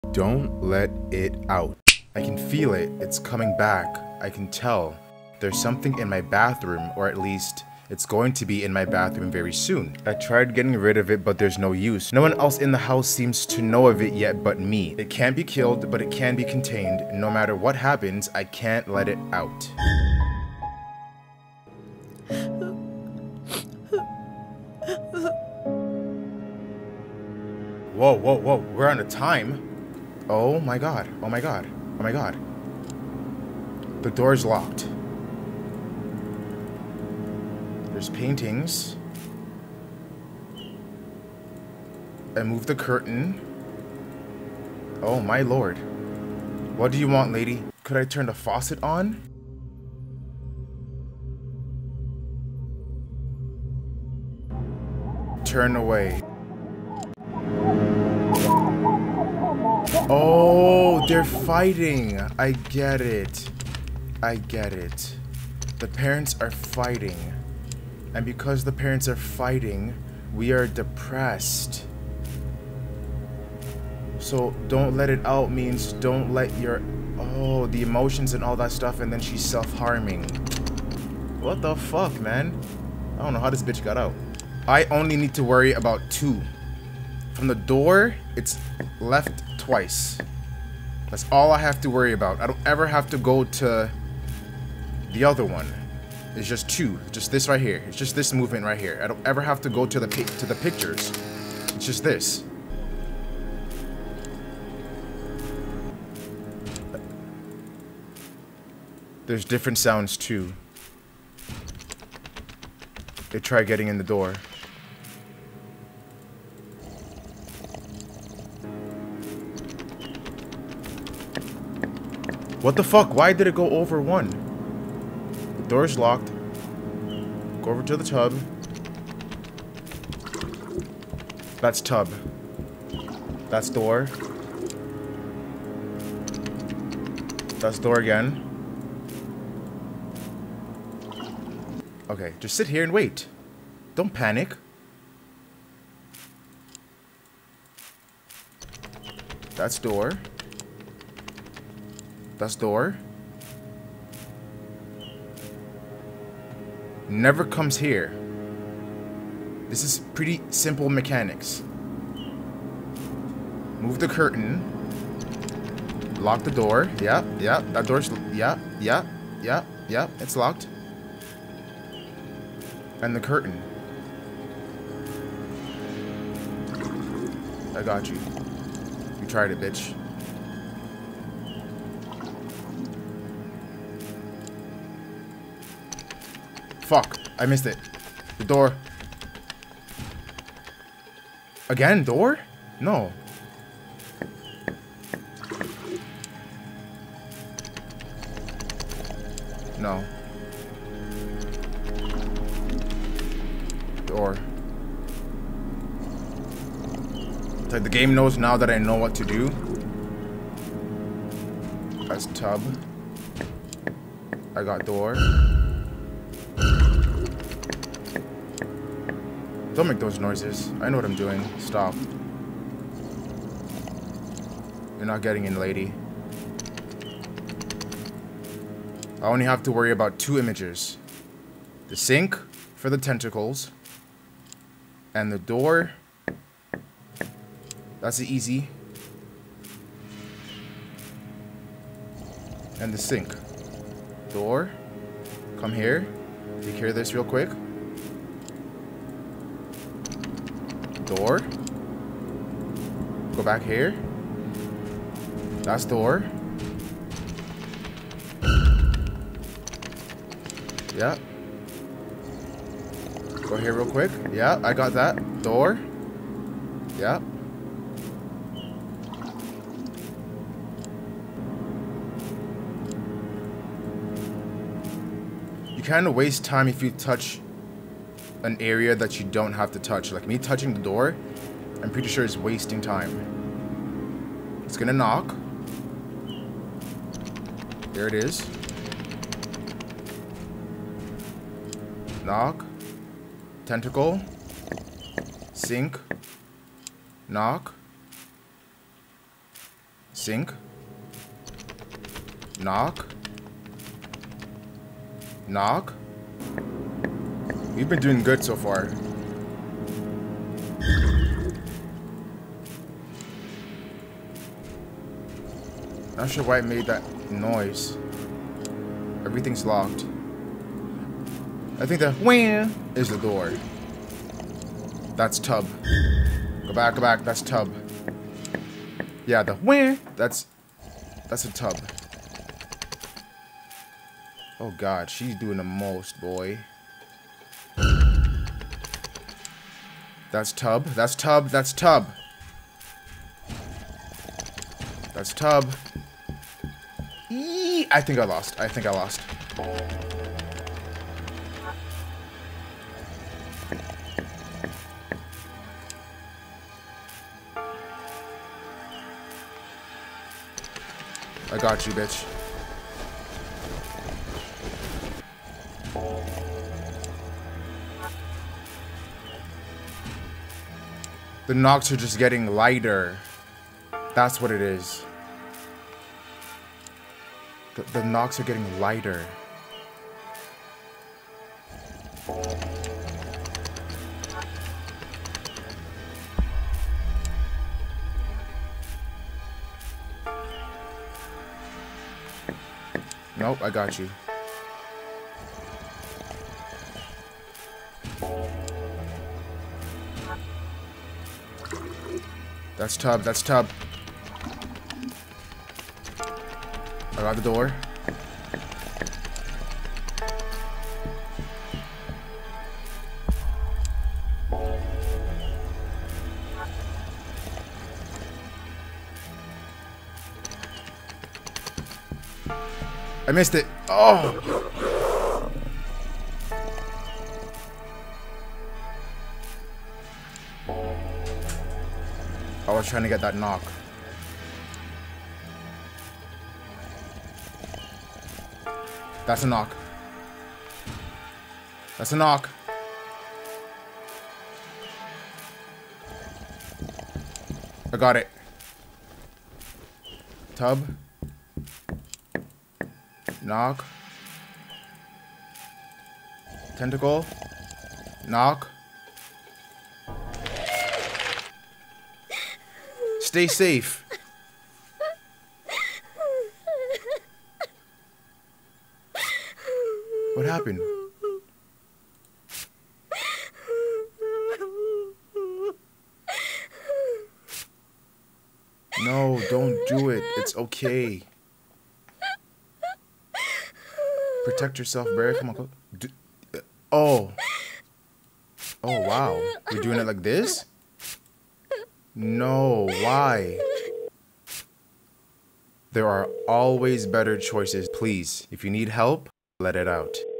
Don't let it out. I can feel it. It's coming back. I can tell. There's something in my bathroom, or at least it's going to be in my bathroom very soon. I tried getting rid of it, but there's no use. No one else in the house seems to know of it yet but me. It can't be killed, but it can be contained. No matter what happens, I can't let it out. Whoa, whoa, whoa. We're on a time. Oh my god. Oh my god. Oh my god. The door's locked. There's paintings. I moved the curtain. Oh my lord. What do you want, lady? Could I turn the faucet on? Turn away. Oh, they're fighting. I get it. I get it. The parents are fighting. And because the parents are fighting, we are depressed. So don't let it out means don't let your... Oh, the emotions and all that stuff, and then she's self-harming. What the fuck, man? I don't know how this bitch got out. I only need to worry about 2. From the door, it's left twice. That's all I have to worry about. I don't ever have to go to the other one. It's just 2. Just this right here. It's just this movement right here. I don't ever have to go to the pictures. It's just this. There's different sounds too. They try getting in the door. What the fuck? Why did it go over 1? The door's locked. Go over to the tub. That's tub. That's door. That's door again. Okay, just sit here and wait. Don't panic. That's door. That's door. Never comes here. This is pretty simple mechanics. Move the curtain. Lock the door. Yeah, yeah. That door's... Yeah, yeah, yeah, yeah. It's locked. And the curtain. I got you. You tried it, bitch. Fuck. I missed it. The door. Again, door? No. No. Door. It's like the game knows now that I know what to do. That's tub. I got door. Don't make those noises. I know what I'm doing. Stop. You're not getting in, lady. I only have to worry about 2 images. The sink for the tentacles. And the door. That's easy. And the sink. Door. Come here. Take care of this real quick. Door. Go back here. That's door. Yeah. Go here real quick. Yeah, I got that. Door. Yeah. You kind of waste time if you touch an area that you don't have to touch. Like me touching the door, I'm pretty sure it's wasting time. It's gonna knock. There it is. Knock. Tentacle. Sink. Knock. Sink. Knock. Knock. We've been doing good so far. Not sure why it made that noise. Everything's locked. I think the wham is the door. That's tub. Go back, go back. That's tub. Yeah, the wham. That's a tub. Oh God, she's doing the most, boy. That's tub. That's tub. That's tub. That's tub. Eee, I think I lost. I think I lost. I got you, bitch. The knocks are just getting lighter. That's what it is. The knocks are getting lighter. Nope, I got you. That's tub, that's tub. I got the door. I missed it. Oh! I was trying to get that knock. That's a knock. That's a knock. I got it. Tub. Knock. Tentacle. Knock. Stay safe. What happened? No, don't do it. It's okay. Protect yourself, Barry. Come on, go. Oh. Oh, wow. You're doing it like this? No, why? There are always better choices. Please, if you need help, let it out.